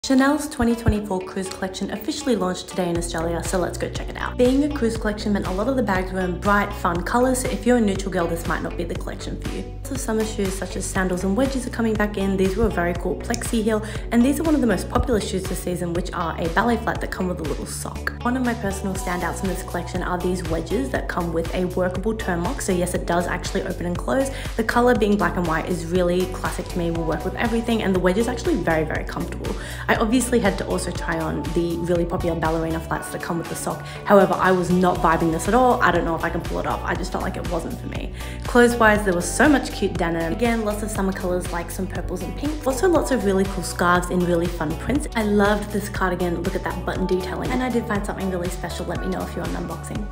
Chanel's 2024 cruise collection officially launched today in Australia, so let's go check it out. Being a cruise collection meant a lot of the bags were in bright, fun colours, so if you're a neutral girl, this might not be the collection for you. So summer shoes such as sandals and wedges are coming back in. These were a very cool plexi heel, and these are one of the most popular shoes this season, which are a ballet flat that come with a little sock. One of my personal standouts in this collection are these wedges that come with a workable turn lock, so yes, it does actually open and close. The colour being black and white is really classic to me, will work with everything, and the wedge is actually very, very comfortable. I obviously had to also try on the really popular ballerina flats that come with the sock. However, I was not vibing this at all. I don't know if I can pull it off. I just felt like it wasn't for me. Clothes-wise, there was so much cute denim. Again, lots of summer colors like some purples and pinks. Also lots of really cool scarves in really fun prints. I loved this cardigan. Look at that button detailing. And I did find something really special. Let me know if you're on unboxing.